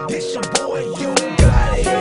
This your boy, you got it.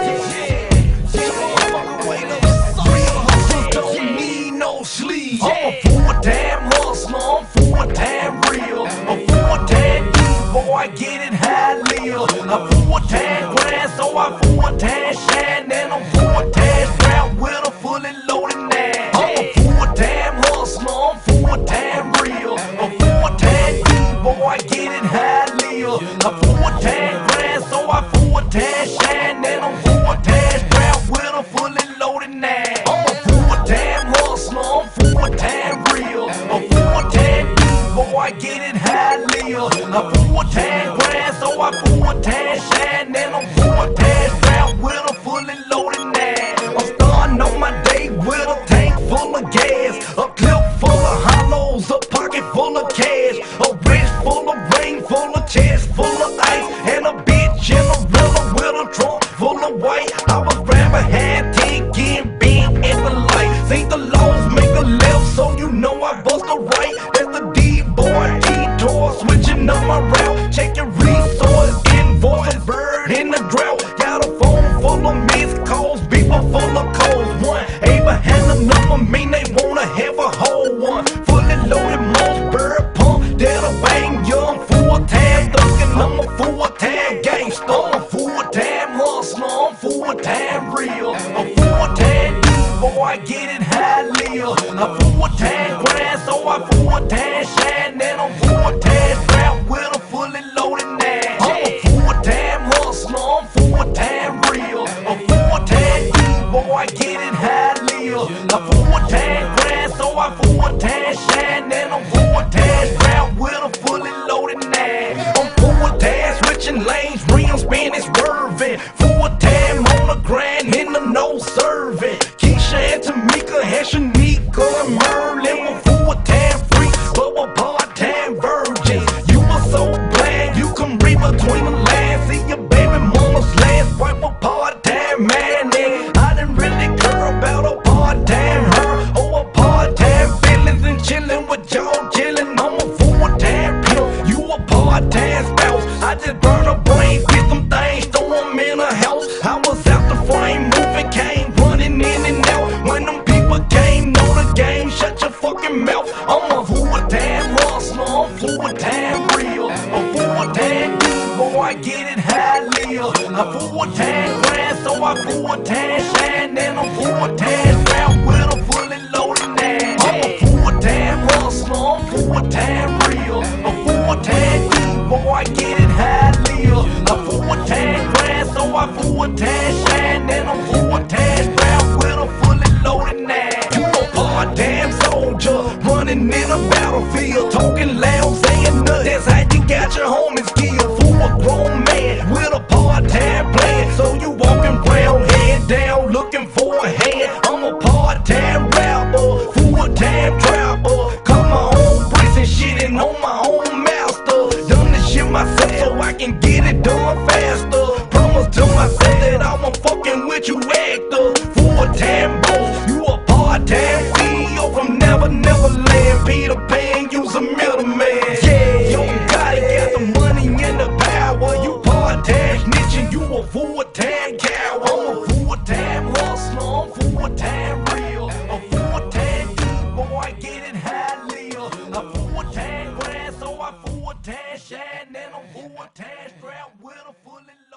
Don't need no sleep. I'm a full-time hustler, I'm full-time real. A full-time deep boy, get it high live. A full-time grind, so I full-time shine. And I'm full-time strapped with a fully loaded nine. I'm a full-time hustler, I'm full-time real. A full-time deep boy, get it high live. A full-time grind, so I full-time shine. And I'm full-time strapped with a fully loaded nine. I'm a full-time hustler, I'm full-time real. A full-time deep boy, get it high live. A full-time grind, so I full-time shine. And I'm full-time strapped with a fully loaded nine. I'm starting on my day with a tank full of gas, a clip full of hollows, a pocket full of cash, a wrist full of rain, full of chest full of ice, and a bitch in a rilla with a trunk full of white. I was grabbing hand, getting bent at the light. Think the laws make a left, so you know I bust a right. That's the D-boy detour, switching up my route. Check your resource, invoice, bird in the drought. Got a phone full of missed calls, people full of calls. One Abraham, the number mean they wanna have a whole one. Fully loaded Mossberg pump, that'll bang young. Full-time thuggin', I'm a full-time gangster. I'm a full-time hustler, I'm full-time real. A full-time D-boy, get it high live. A full-time grind, so I full-time shine. And I'm full-time strapped with a fully loaded nine. I'm a full-time hustler, I'm full-time real. A full-time D-boy, get it high live. A full-time grind, so I full-time shine. And I'm full-time strapped with a fully loaded nine. I'm full-time switching lanes, rims spinning, swerving. Full-time on the grind, in the no serving. Keisha and Tamika and Shanika and Merlin were full-time freaks, but were part-time virgins. You were so bland, you can read between the lines. See your baby mama's last wife a part-time man. And I didn't really care about a part-time her or a part-time feelings and chilling with y'all chilling. I'm a full-time pimp, you a part-time spouse. I just burn a brain, get some things, throw them in a house. I was out the frame, moving, came running in and out. When them people came, know the game, shut your fucking mouth. I'm a full-time hustler, I'm full-time real. A full-time D-boy, get it high live. A full-time grind, so I full-time shine. And I'm full-time strapped with a fully loaded nine. I'm a full-time hustler, I'm full-time real. A full-time D-boy, get it high live. A full-time grind, so I full-time shine. And I'm full-time strapped with a fully loaded nine. You a part-time soldier, running in a battlefield, talking loud, saying nothing. That's how you got your homies killed. For a grown man with a part-time plan, so you walking round, head down, looking for a hand. I'm a part-time rapper, full-time trapper. Cut my own bricks and shitting on my own master. Done this shit myself so I can get it done faster. Promise to myself that I won't fucking with you actor. Full-time boss, you a part-time CEO from Never Land. Peter Pan, you's a middleman. Yeah, you got it, got the money and the power. You part-time snitching, you a full-time cow. I'm a full-time hustler, I'm full-time real. A full-time D-boy, get it high live. A full-time grind, so I full-time shine. And I'm full-time strapped with a fully